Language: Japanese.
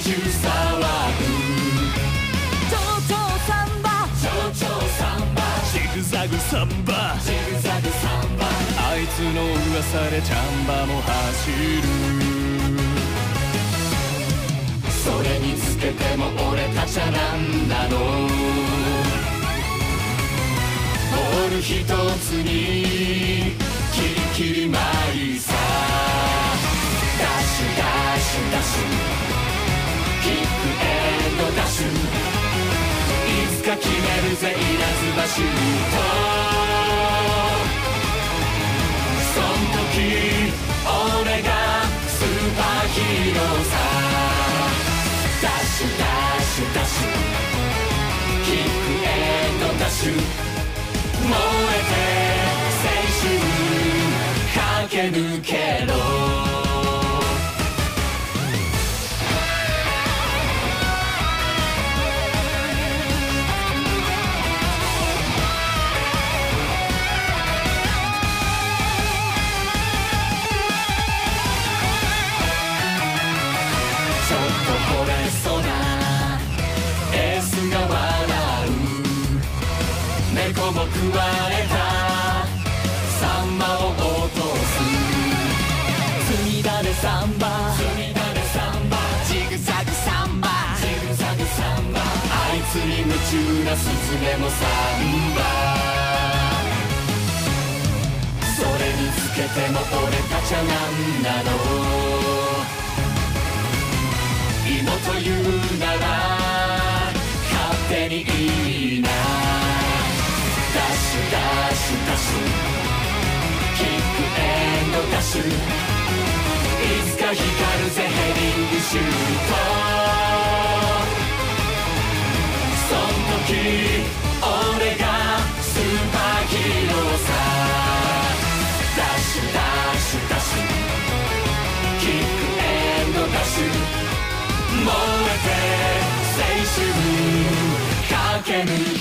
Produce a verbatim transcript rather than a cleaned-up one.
中騒ぐ蝶々サンバ蝶々サンバジグザグサンバジグザグサンバあいつの噂でチャンバも走るそれにつけても俺たちはなんなのボールひとつにキリキリマイさダッシュダッシュダッシュキックエンドダッシュいつか決めるぜ稲妻シュートそん時俺がスーパーヒーローさダッシュダッシュダッシュキックエンドダッシュ燃えて青春駆け抜けろちょっと惚れそうなエースが笑う猫も食われたサンバを落とす積み種サンバ積み種サンバジグザグサンバジグザグサンバあいつに夢中なスズメもサンバそれにつけても俺たちはなんなの芋というなら勝手にいいなダッシュダッシュダッシュキックエンドダッシュいつか光るぜヘディングシュートそん時俺がスーパーヒーローさダッシュダッシュダッシュキックエンドダッシュ燃えて青春駆け抜